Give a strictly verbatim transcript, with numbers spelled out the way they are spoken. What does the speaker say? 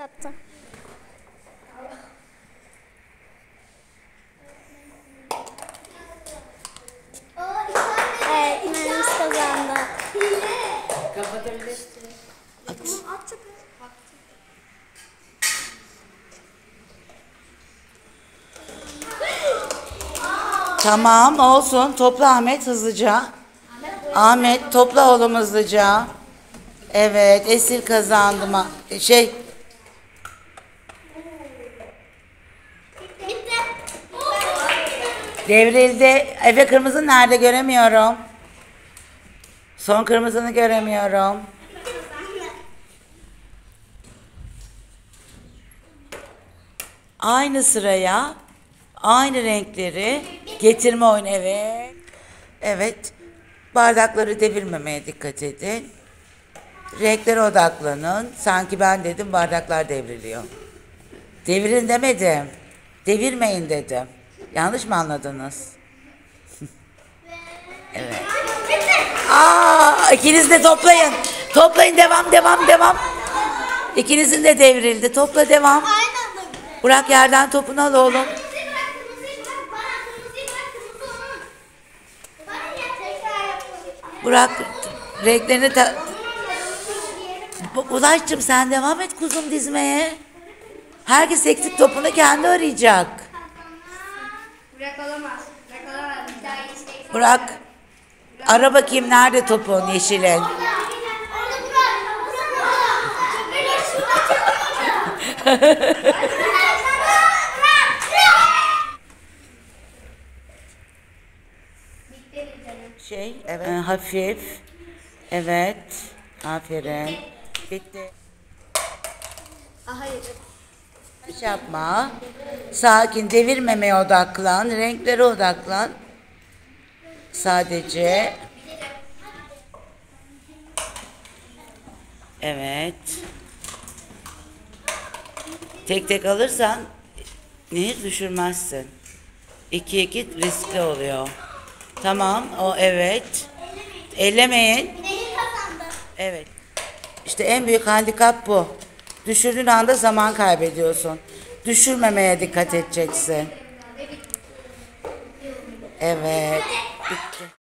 Attım. Öğretmenimiz kazandı. Kapatabilirsin. At. At çöpe. Tamam olsun. Topla Ahmet hızlıca. Ahmet topla oğlum hızlıca. Evet, Esil kazandı mı? Şey. Bitti. Devrildi. Efe kırmızı nerede göremiyorum. Son kırmızını göremiyorum. Aynı sıraya, aynı renkleri getirme oyunu. Evet. Evet. Bardakları devirmemeye dikkat edin. Renklere odaklanın. Sanki ben dedim bardaklar devriliyor. Devirin demedim. Devirmeyin dedim. Yanlış mı anladınız? Evet. Aa, ikiniz de toplayın. Toplayın, devam devam devam. İkinizin de devrildi. Topla, devam. Burak yerden topunu al oğlum. Burak renklerini ta... Ulaş'cığım sen devam et kuzum dizmeye. Herkes eksik topunu kendi arayacak. Burak olamaz. Burak olamaz. Bir daha işte. Burak ara bakayım nerede topun yeşilin. Şey, evet. Ee, hafif. Evet. Aferin. Bitti. Hayır. Hiç yapma. Sakin, devirmemeye odaklan. Renklere odaklan. Sadece. Evet. Tek tek alırsan nehir düşürmezsin. İki iki riskli oluyor. Tamam, o evet. Ellemeyin. Nehir kazandı. Evet. İşte en büyük handikap bu. Düşürdüğün anda zaman kaybediyorsun. Düşürmemeye dikkat edeceksin. Evet. Bitti.